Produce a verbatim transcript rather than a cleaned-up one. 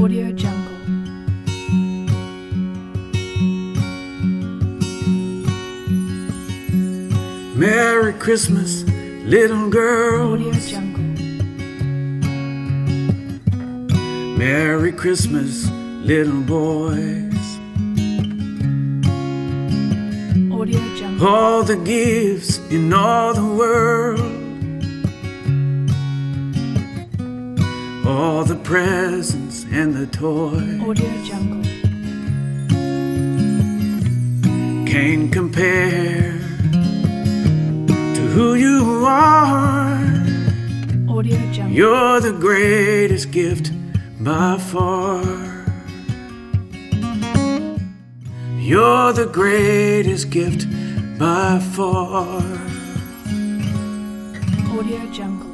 Audio Jungle. Merry Christmas, little girls. Audio Jungle. Merry Christmas, little boys. Audio Jungle. All the gifts in all the world, all the presents and the toys, Audio Jungle. can't compare to who you are. Audio Jungle. You're the greatest gift by far. You're the greatest gift by far. Audio Jungle.